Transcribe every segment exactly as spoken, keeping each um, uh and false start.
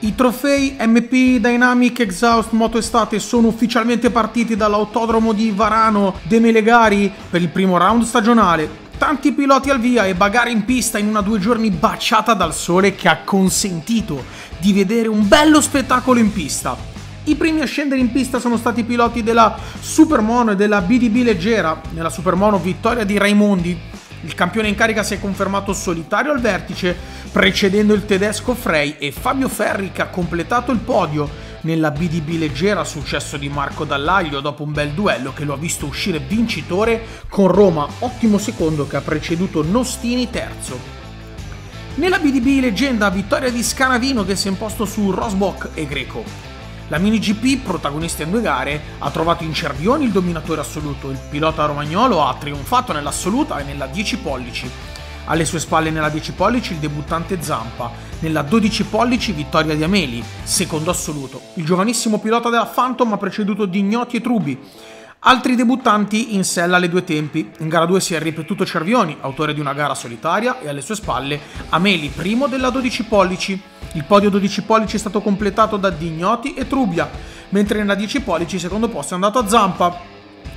I trofei M P Dynamic Exhaust Moto Estate sono ufficialmente partiti dall'autodromo di Varano de Melegari per il primo round stagionale. Tanti piloti al via e bagarre in pista in una due giorni baciata dal sole che ha consentito di vedere un bello spettacolo in pista. I primi a scendere in pista sono stati i piloti della Supermono e della B D B Leggera. Nella Supermono vittoria di Raimondi. Il campione in carica si è confermato solitario al vertice, precedendo il tedesco Frey e Fabio Ferri che ha completato il podio. Nella B D B Leggera successo di Marco Dallaglio dopo un bel duello che lo ha visto uscire vincitore con Roma ottimo secondo che ha preceduto Nostini terzo. Nella B D B Leggenda vittoria di Scanavino che si è imposto su Rosbach e Greco. La Mini G P, protagonista in due gare, ha trovato in Cervioni il dominatore assoluto. Il pilota romagnolo ha trionfato nell'assoluta e nella dieci pollici. Alle sue spalle nella dieci pollici il debuttante Zampa. Nella dodici pollici vittoria di Ameli, secondo assoluto. Il giovanissimo pilota della Phantom ha preceduto Dignoti e Trubi. Altri debuttanti in sella alle due tempi. In gara due si è ripetuto Cervioni, autore di una gara solitaria, e alle sue spalle Ameli, primo della dodici pollici. Il podio dodici pollici è stato completato da Dignoti e Trubia, mentre nella dieci pollici il secondo posto è andato a Zampa.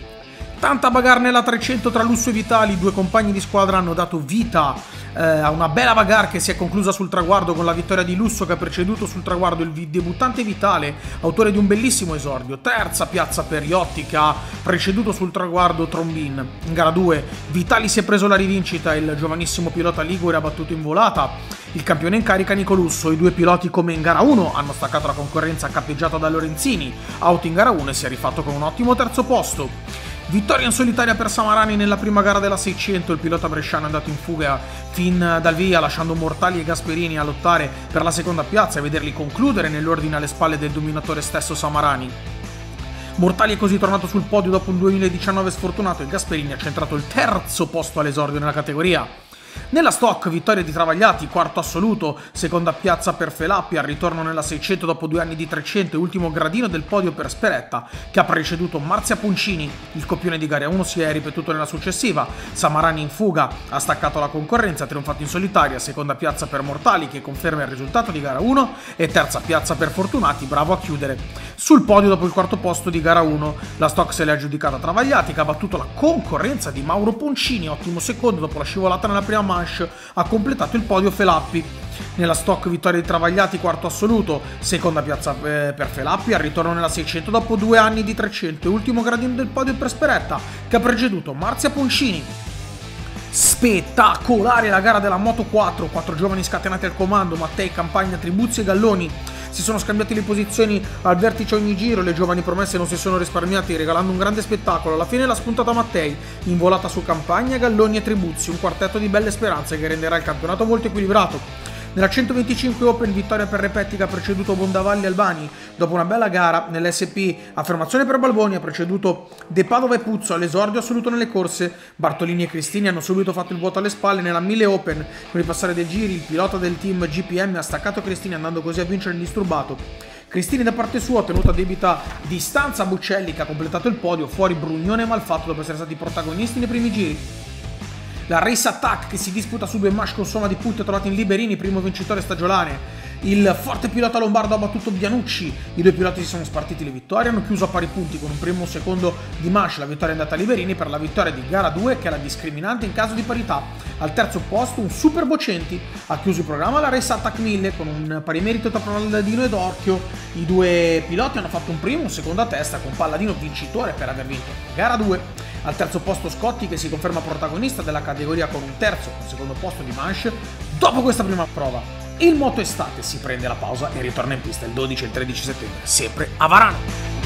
Tanta bagarre nella trecento tra Lusso e Vitali, i due compagni di squadra hanno dato vita eh, a una bella bagarre che si è conclusa sul traguardo con la vittoria di Lusso che ha preceduto sul traguardo il debuttante Vitale, autore di un bellissimo esordio. Terza piazza per Iotti che ha preceduto sul traguardo Trombin. In gara due Vitali si è preso la rivincita e il giovanissimo pilota ligure ha battuto in volata il campione in carica Nico Lusso. I due piloti come in gara uno hanno staccato la concorrenza cappeggiata da Lorenzini, auto in gara uno e si è rifatto con un ottimo terzo posto. Vittoria in solitaria per Samarani nella prima gara della seicento, il pilota bresciano è andato in fuga fin dal via lasciando Mortali e Gasperini a lottare per la seconda piazza e vederli concludere nell'ordine alle spalle del dominatore stesso Samarani. Mortali è così tornato sul podio dopo un duemiladiciannove sfortunato e Gasperini ha centrato il terzo posto all'esordio nella categoria. Nella stock vittoria di Travagliati, quarto assoluto, seconda piazza per Felappi al ritorno nella seicento dopo due anni di trecento e ultimo gradino del podio per Speretta che ha preceduto Marzia Poncini. Il copione di gara uno si è ripetuto nella successiva, Samarani in fuga ha staccato la concorrenza, ha trionfato in solitaria, seconda piazza per Mortali che conferma il risultato di gara uno e terza piazza per Fortunati, bravo a chiudere. Sul podio dopo il quarto posto di gara uno la stock se l'è aggiudicata Travagliati che ha battuto la concorrenza di Mauro Poncini, ottimo secondo dopo la scivolata nella prima manche ha completato il podio Felappi. Nella stock vittoria di Travagliati, quarto assoluto, seconda piazza per Felappi al ritorno nella seicento dopo due anni di trecento e ultimo gradino del podio per Speretta che ha preceduto Marzia Poncini. Spettacolare la gara della Moto quattro, quattro giovani scatenati al comando, Mattei, Campagna, Tribuzzi e Galloni. Si sono scambiati le posizioni al vertice ogni giro, le giovani promesse non si sono risparmiati regalando un grande spettacolo. Alla fine l'ha spuntata Mattei, in volata su Campagna, Galloni e Tribuzzi, un quartetto di belle speranze che renderà il campionato molto equilibrato. Nella centoventicinque Open vittoria per Repetti che ha preceduto Bondavalli e Albani. Dopo una bella gara nell'S P affermazione per Balboni ha preceduto De Padova e Puzzo all'esordio assoluto nelle corse. Bartolini e Cristini hanno subito fatto il vuoto alle spalle nella mille Open. Con il passare dei giri il pilota del team G P M ha staccato Cristini andando così a vincere indisturbato. Cristini da parte sua ha tenuto a debita distanza a Buccelli che ha completato il podio, fuori Brugnone e Malfatto dopo essere stati protagonisti nei primi giri. La Race Attack che si disputa su due manche con somma di punti ha trovato in Liberini, primo vincitore stagionale. Il forte pilota lombardo ha battuto Bianucci, i due piloti si sono spartiti le vittorie, hanno chiuso a pari punti con un primo e un secondo di manche, la vittoria è andata a Liberini per la vittoria di gara due che è la discriminante in caso di parità. Al terzo posto un Super Bocenti, ha chiuso il programma la Race Attack mille con un pari merito tra Palladino ed Orchio. I due piloti hanno fatto un primo e un secondo a testa con Palladino vincitore per aver vinto gara due. Al terzo posto Scotti che si conferma protagonista della categoria con un terzo e un secondo posto di manche dopo questa prima prova. Il Moto Estate si prende la pausa e ritorna in pista il dodici e il tredici settembre, sempre a Varano.